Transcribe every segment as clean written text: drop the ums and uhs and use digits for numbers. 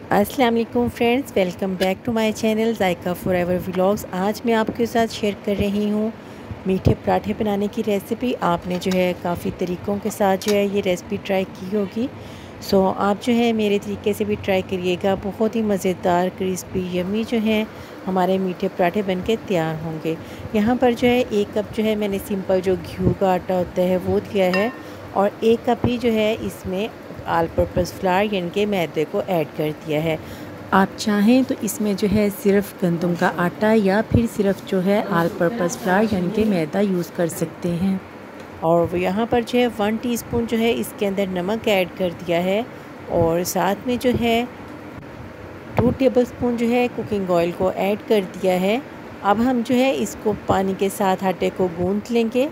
अस्सलाम वालेकुम friends, welcome back to my channel Zaika forever vlogs. आज मैं आपके साथ शेयर कर रही हूँ मीठे पराठे बनाने की रेसिपी। आपने जो है काफ़ी तरीक़ों के साथ जो है ये रेसिपी ट्राई की होगी। सो आप जो है मेरे तरीके से भी ट्राई करिएगा। बहुत ही मज़ेदार क्रिस्पी यमी जो है हमारे मीठे पराठे बनके तैयार होंगे। यहाँ पर जो है 1 कप जो है मैंने सिंपल जो घी का आटा होता है वो दिया है, और 1 कप ही जो है इसमें ऑल पर्पज़ फ्लावर यानी कि मैदे को ऐड कर दिया है। आप चाहें तो इसमें जो है सिर्फ गंदम का आटा या फिर सिर्फ जो है ऑल पर्पज़ फ्लावर यानी कि मैदा यूज़ कर सकते हैं। और यहाँ पर जो है 1 टीस्पून जो है इसके अंदर नमक ऐड कर दिया है, और साथ में जो है 2 टेबलस्पून जो है कुकिंग ऑयल को ऐड कर दिया है। अब हम जो है इसको पानी के साथ आटे को गूंथ लेंगे।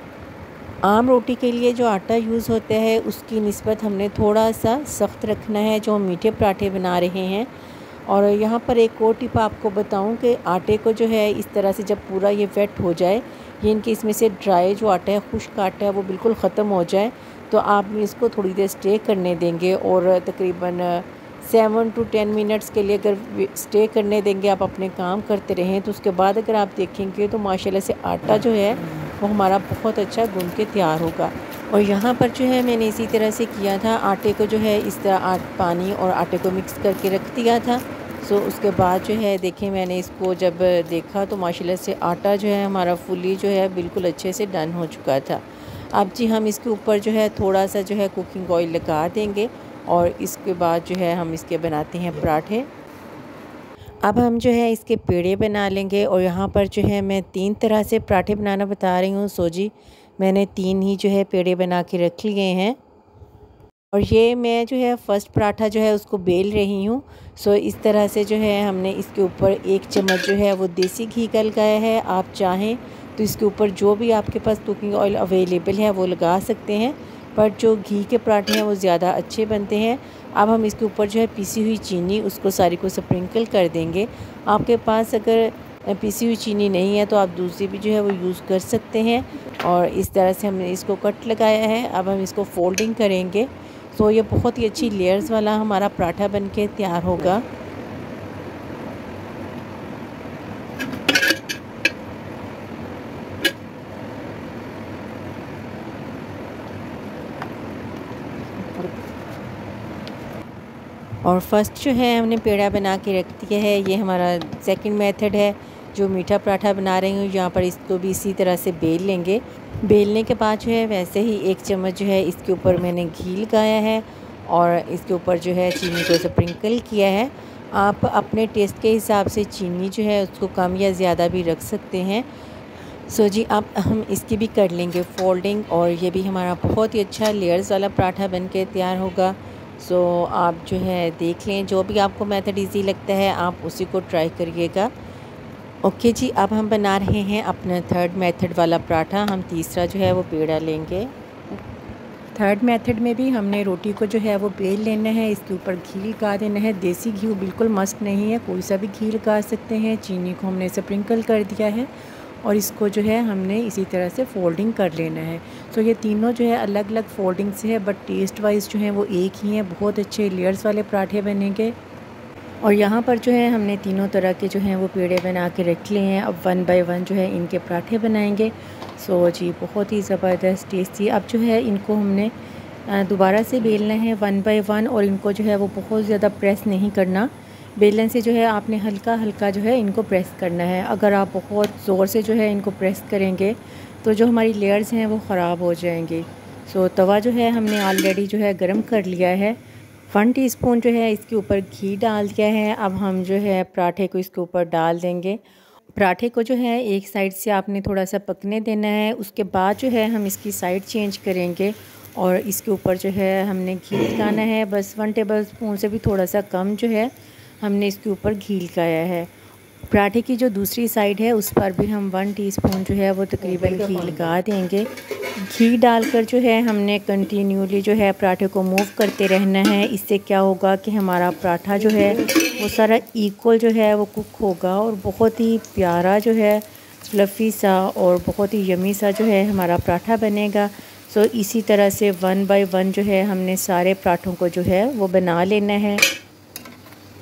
आम रोटी के लिए जो आटा यूज़ होता है उसकी निस्बत हमने थोड़ा सा सख्त रखना है जो हम मीठे पराठे बना रहे हैं। और यहाँ पर एक और टिप आपको बताऊं कि आटे को जो है इस तरह से जब पूरा ये वेट हो जाए, ये इनके इसमें से ड्राई जो आटा है, खुश्क आटा है, वो बिल्कुल ख़त्म हो जाए, तो आप इसको थोड़ी देर स्टे करने देंगे। और तकरीबन 7 to 10 मिनट्स के लिए अगर स्टे करने देंगे, आप अपने काम करते रहें, तो उसके बाद अगर आप देखेंगे तो माशाल्लाह से आटा जो है वो हमारा बहुत अच्छा गूंद के तैयार होगा। और यहाँ पर जो है मैंने इसी तरह से किया था, आटे को जो है इस तरह पानी और आटे को मिक्स करके रख दिया था। सो उसके बाद जो है देखें, मैंने इसको जब देखा तो माशाल्लाह से आटा जो है हमारा फुली जो है बिल्कुल अच्छे से डन हो चुका था। अब जी हम इसके ऊपर जो है थोड़ा सा जो है कुकिंग ऑयल लगा देंगे, और इसके बाद जो है हम इसके बनाते हैं पराठे। अब हम जो है इसके पेड़े बना लेंगे, और यहाँ पर जो है मैं 3 तरह से पराठे बनाना बता रही हूँ। सो जी मैंने 3 ही जो है पेड़े बना के रख लिए हैं, और ये मैं जो है फ़र्स्ट पराठा जो है उसको बेल रही हूँ। सो इस तरह से जो है हमने इसके ऊपर 1 चम्मच जो है वो देसी घी का लगाया है। आप चाहें तो इसके ऊपर जो भी आपके पास कुकिंग ऑयल अवेलेबल है वो लगा सकते हैं, पर जो घी के पराठे हैं वो ज़्यादा अच्छे बनते हैं। अब हम इसके ऊपर जो है पिसी हुई चीनी उसको सारी को स्प्रिंकल कर देंगे। आपके पास अगर पिसी हुई चीनी नहीं है तो आप दूसरी भी जो है वो यूज़ कर सकते हैं। और इस तरह से हमने इसको कट लगाया है। अब हम इसको फोल्डिंग करेंगे, तो ये बहुत ही अच्छी लेयर्स वाला हमारा पराठा बनके तैयार होगा। और फर्स्ट जो है हमने पेड़ा बना के रख दिया है। ये हमारा सेकंड मेथड है जो मीठा पराठा बना रही हूँ। यहाँ पर इसको भी इसी तरह से बेल लेंगे। बेलने के बाद जो है वैसे ही 1 चम्मच जो है इसके ऊपर मैंने घी लगाया है, और इसके ऊपर जो है चीनी को स्प्रिंकल किया है। आप अपने टेस्ट के हिसाब से चीनी जो है उसको कम या ज़्यादा भी रख सकते हैं। सो जी अब हम इसकी भी कर लेंगे फोल्डिंग, और ये भी हमारा बहुत ही अच्छा लेयर्स वाला पराठा बन के तैयार होगा। सो आप जो है देख लें, जो भी आपको मेथड इजी लगता है आप उसी को ट्राई करिएगा। ओके जी, अब हम बना रहे हैं अपना थर्ड मेथड वाला पराठा। हम तीसरा जो है वो पेड़ा लेंगे। थर्ड मेथड में भी हमने रोटी को जो है वो बेल लेना है, इसके ऊपर घी लगा देना है। देसी घी बिल्कुल मस्त नहीं है, कोई सा भी घी लगा सकते हैं। चीनी को हमने स्प्रिंकल कर दिया है, और इसको जो है हमने इसी तरह से फोल्डिंग कर लेना है। तो ये तीनों जो है अलग अलग फोल्डिंग से है, बट टेस्ट वाइज जो है वो एक ही हैं। बहुत अच्छे लेयर्स वाले पराठे बनेंगे। और यहाँ पर जो है हमने तीनों तरह के जो हैं वो पेड़े बना के रख लिए हैं। अब 1 बाय 1 जो है इनके पराठे बनाएंगे। सो जी बहुत ही ज़बरदस्त टेस्टी। अब जो है इनको हमने दोबारा से बेलना है 1 बाय 1, और इनको जो है वो बहुत ज़्यादा प्रेस नहीं करना। बेलन से जो है आपने हल्का हल्का जो है इनको प्रेस करना है। अगर आप बहुत ज़ोर से जो है इनको प्रेस करेंगे तो जो हमारी लेयर्स हैं वो ख़राब हो जाएंगे। सो तवा जो है हमने ऑलरेडी जो है गर्म कर लिया है। 1 टीस्पून जो है इसके ऊपर घी डाल दिया है। अब हम जो है पराठे को इसके ऊपर डाल देंगे। पराठे को जो है एक साइड से आपने थोड़ा सा पकने देना है, उसके बाद जो है हम इसकी साइड चेंज करेंगे, और इसके ऊपर जो है हमने घी लगाना है। बस 1 टेबलस्पून से भी थोड़ा सा कम जो है हमने इसके ऊपर घी लगाया है। पराठे की जो दूसरी साइड है उस पर भी हम 1 टीस्पून जो है वो तकरीबन घी लगा देंगे। घी डालकर जो है हमने कंटिन्यूली जो है पराठे को मूव करते रहना है। इससे क्या होगा कि हमारा पराठा जो है वो सारा इक्वल जो है वो कुक होगा, और बहुत ही प्यारा जो है फ्लफ़ी सा और बहुत ही यमी सा जो है हमारा पराठा बनेगा। सो इसी तरह से 1 बाय 1 जो है हमने सारे पराठों को जो है वो बना लेना है।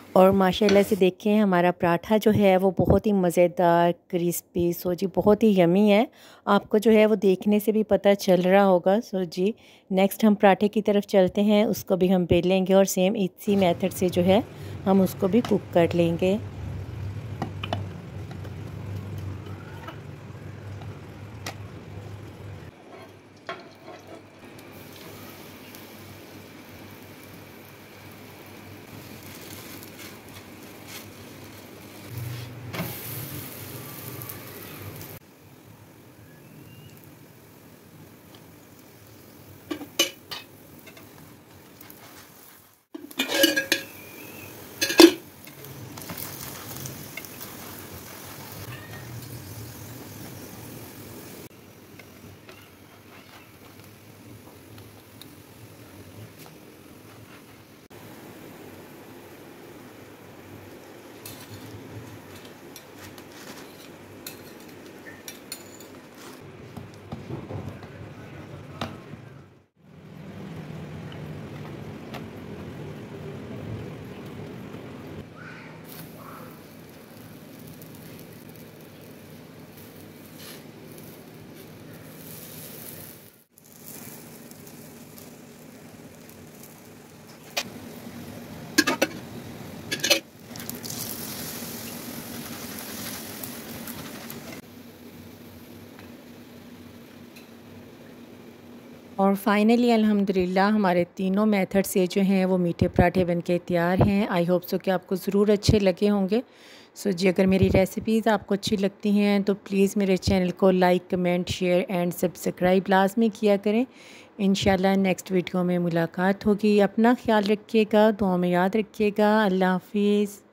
और माशाल्लाह से देखें हमारा पराठा जो है वो बहुत ही मज़ेदार क्रिस्पी सो जी बहुत ही यमी है। आपको जो है वो देखने से भी पता चल रहा होगा। सो जी नेक्स्ट हम पराठे की तरफ चलते हैं, उसको भी हम बेल लेंगे और सेम इसी मेथड से जो है हम उसको भी कुक कर लेंगे। और फाइनली अल्हम्दुलिल्लाह हमारे तीनों मेथड से जो हैं वो मीठे पराठे बनके तैयार हैं। आई होप सो कि आपको ज़रूर अच्छे लगे होंगे। सो जी अगर मेरी रेसिपीज़ आपको अच्छी लगती हैं तो प्लीज़ मेरे चैनल को like comment share and subscribe लाजमी किया करें। इंशाल्लाह नेक्स्ट वीडियो में मुलाकात होगी। अपना ख्याल रखिएगा, दुआ में याद रखिएगा। अल्लाह हाफिज़।